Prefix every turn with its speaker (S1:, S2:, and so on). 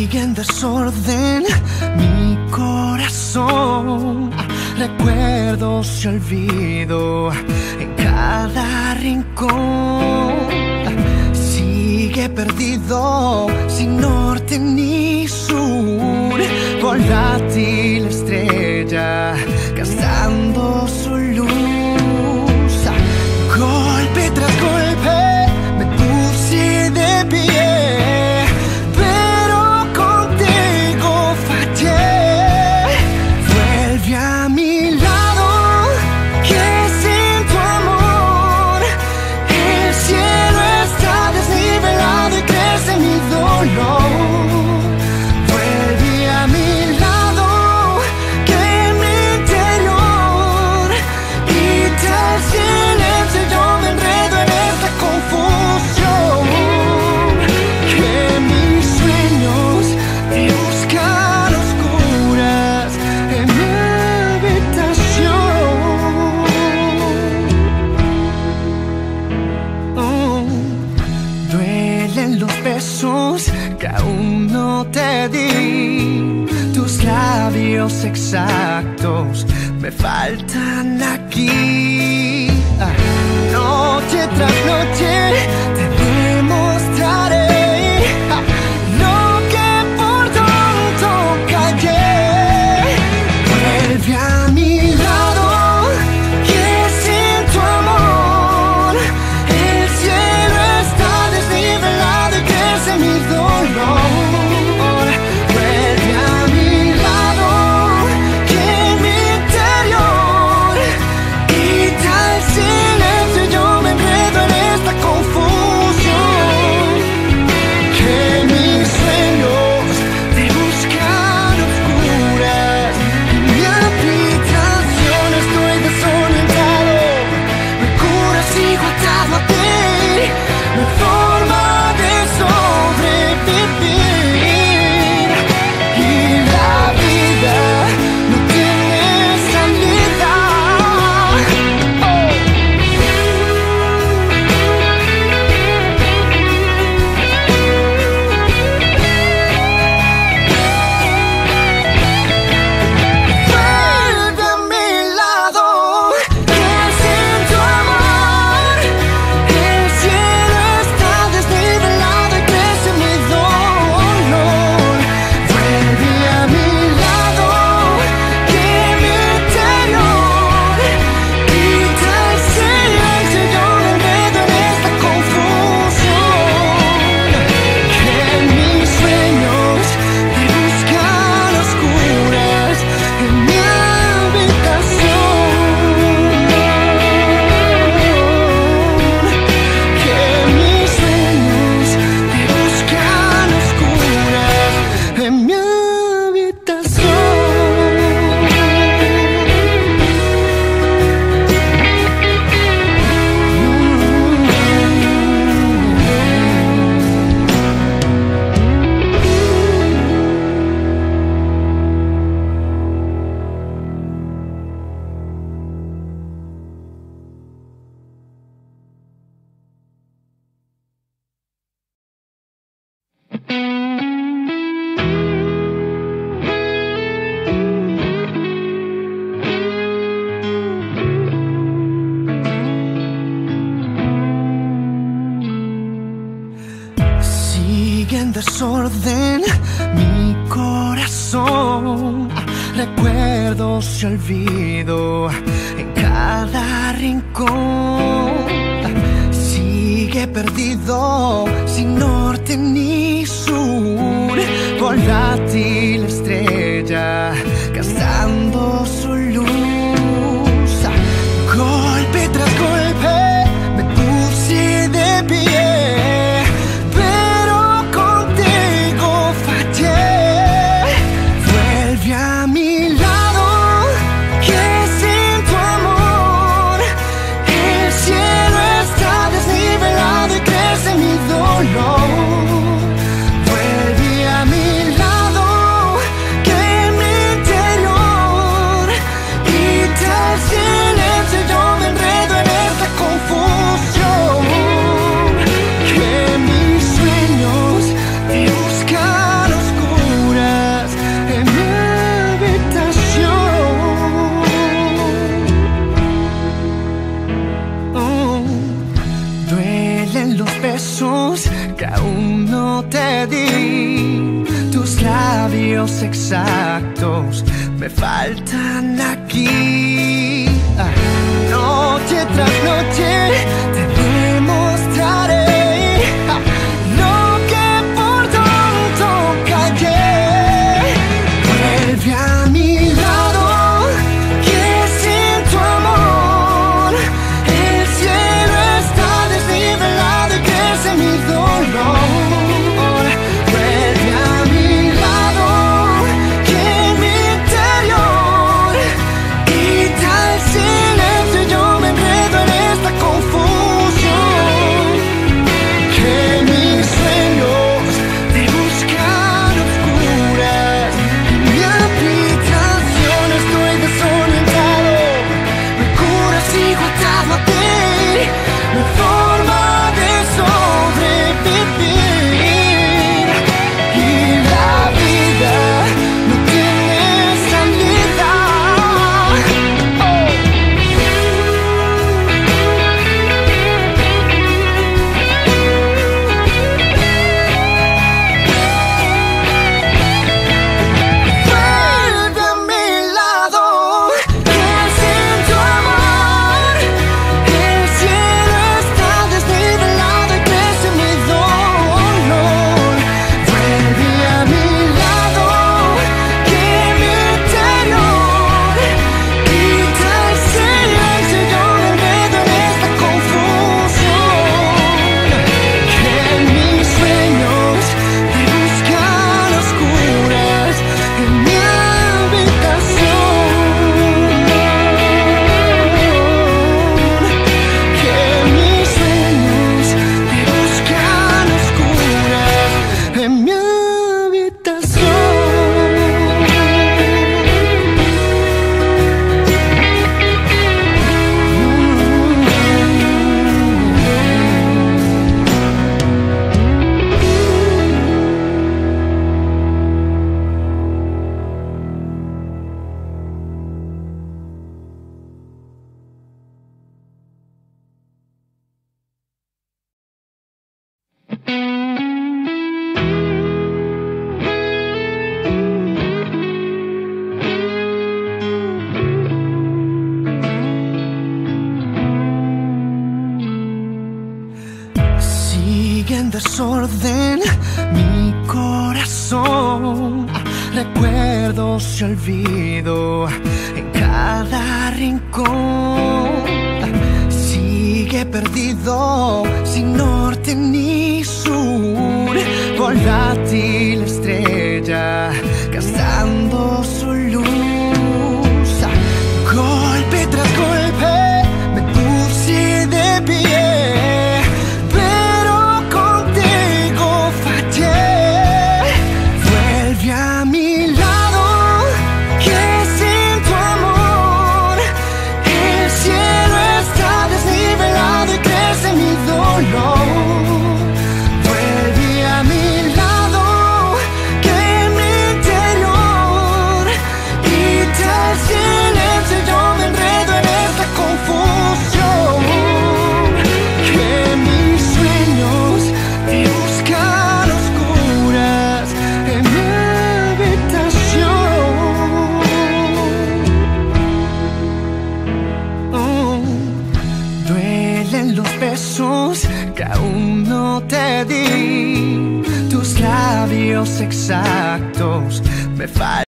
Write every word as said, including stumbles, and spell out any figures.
S1: Sigue en desorden mi corazón, recuerdos y olvido en cada rincón. Sigue perdido, sin norte ni sur, volátil estrella, gastando su luz. Golpe tras golpe me puse de pie, pero contigo fallé. Vuelve a mi lado, que sin tu amor el cielo está desnivelado y crece mi dolor. Vuelve a mi lado, que en mi interior grita el silencio y yo me enredo en esta confusión. Que mis sueños te buscan oscuras en mi habitación. Oh, duelen los besos que aún no te di, tus labios exactos me faltan aquí. Ah, noche tras noche te demostraré ah, lo que por tanto callé. Vuelve a mi lado, que sin tu amor el cielo está desnivelado y crece mi dolor. Vuelve a mi lado, que en mi interior grita el silencio y yo me enredo en esta confusión. Que mis sueños te buscan oscuras en mi habitación. Estoy desorientado, me cura, sigo atado a ti, mi forma de sobrevivir. Y la vida no tiene salida. Vuelve a mi lado, que sin tu amor el cielo está desnivelado y crece mi dolor. Vuelve a mi lado, que en mi interior grita el silencio y yo me enredo en esta confusión. Que mis sueños te buscan oscuras en mi habitación. Que mis sueños te buscan oscuras en mi Sigue en desorden mi corazón, recuerdos y olvido en cada rincón. Sigue perdido, sin norte ni sur, volátil estrella, gastando su luz. Golpe tras golpe me puse de pie, pero contigo fallé. Vuelve a mi lado, que sin tu amor el cielo está desnivelado y crece mi dolor. Vuelve a mi lado, labios exactos me faltan aquí. Noche tras noche te demostraré lo que por tanto callé. Vuelve a mi lado, que sin tu amor el cielo está desnivelado y crece mi dolor. En desorden mi corazón, recuerdos y olvido en cada rincón. Sigue perdido, sin norte ni sur, volátil estrella gastando su luz. Golpe tras golpe me puse de pie, que aún no te di, tus labios exactos me faltan.